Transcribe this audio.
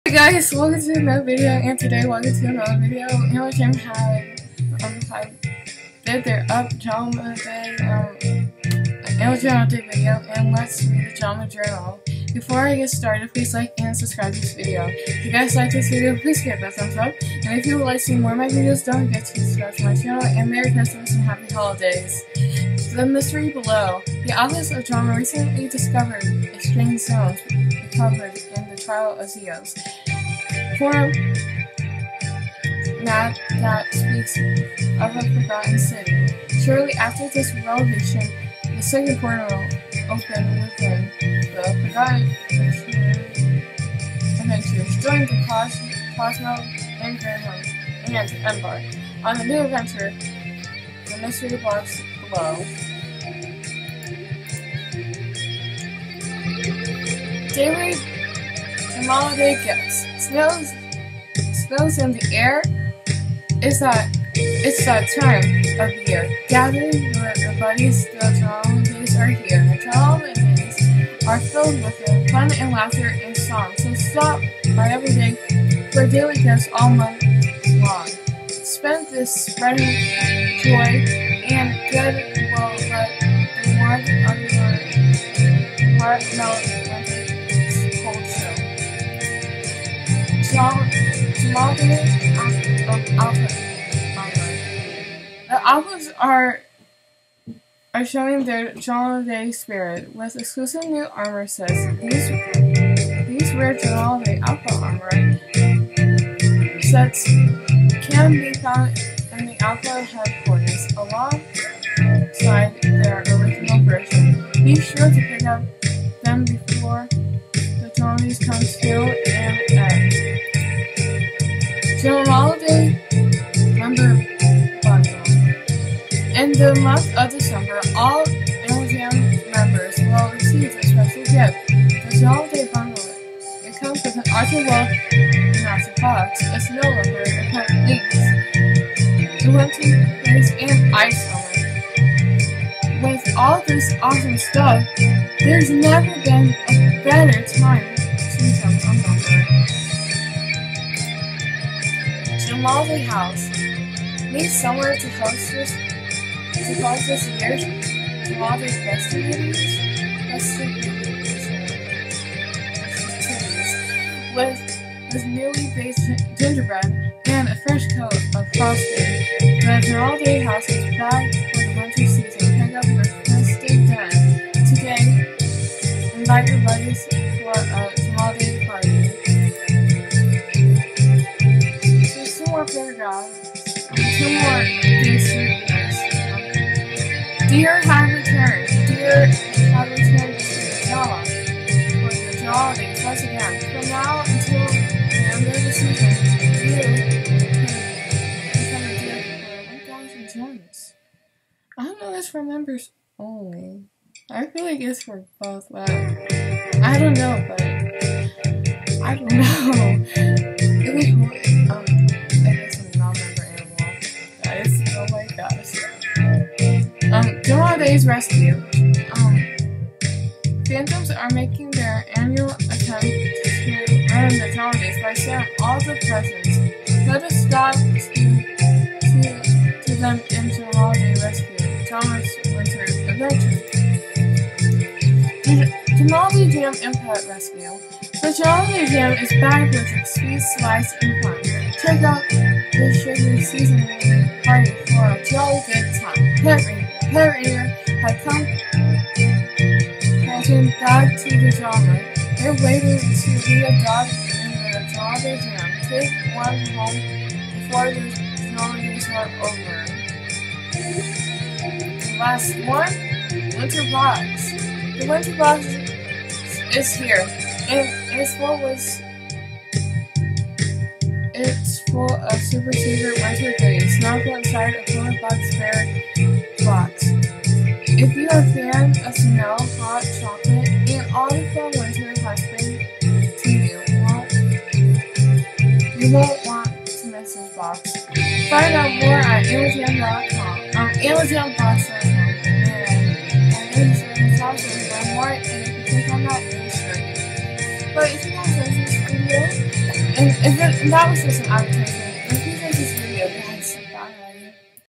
Hey guys, welcome to another video, and today welcome to another video. Hamilton had did their up drama day, Hamilton did video, and let's read the drama journal. Before I get started, please like and subscribe to this video. If you guys like this video, please give it a thumbs up, and if you would like to see more of my videos, don't forget to subscribe to my channel, and Merry Christmas and Happy Holidays. The mystery below. The authors of drama recently discovered a strange zone recovered in the trial of Zeus. Forum map that speaks of a forgotten city. Shortly after this revelation, the second portal opened within the forgotten adventures. Join the Cosmo and Graham and embark on a new adventure. The mystery box below. Daily and holiday gifts. Snows in the air. It's that time of year. Gather your buddies. The holidays are here. The holidays are filled with fun and laughter and song. So stop by every day for daily gifts all month long. Spend this spreading joy and good will let the warmth of your heart melt like a cold snow. The Alphas are showing their holiday spirit with exclusive new armor sets. These rare holiday Alpha armor sets can be found in the Alpha headquarters alongside their original version. Be sure to pick up them before the holidays come to an end. Holiday member bundle. In the month of December, all LGM members will receive a special gift. The holiday bundle. It comes with an Arthur Wolf massive box, a snow leopard, a pet links, the winter place, and ice helmet. With all this awesome stuff, there's never been a better time to become a member. Holiday House. Need somewhere to host this year's holiday festivities with newly baked gingerbread and a fresh coat of frosting. The Holiday House is back for the winter season. Pick up your festive den today. Invite your buddies for a holiday party. More paragraphs, 2 more things to read. Dear have returned to the drama for the holidays once again. From now until the end of the season, you can become a dear for 1,000 gems. I don't know this for members only. I feel like it's for both, but I don't know, but I don't know. It was cool. Holidays Rescue. Phantoms are making their annual attempt to ruin the holidays by sharing all the presents. Let us stop to them into Holiday Rescue. Thomas Winter Adventure. The Holiday Jam Impact Rescue. The Holiday Jam is back with its sweet slice and fun. Check out the sugar seasoning party for a jolly good time. Pet Raider had come back to the drama. They're waiting to be adopted in the Holiday Jam. Take one home before the holidays are over. The last one, Winter Box. The Winter Box is here, and it's full of super secret winter goodies. Snuggle inside a full box fair box. If you are a fan of snow, hot chocolate, and all the fun winter has been to you, you won't want to miss this box. Find out more at Amazon.com. Amazon.com. And it's also more, and if you click on that, you'll see it. But if you guys like this video, And that was just an advertisement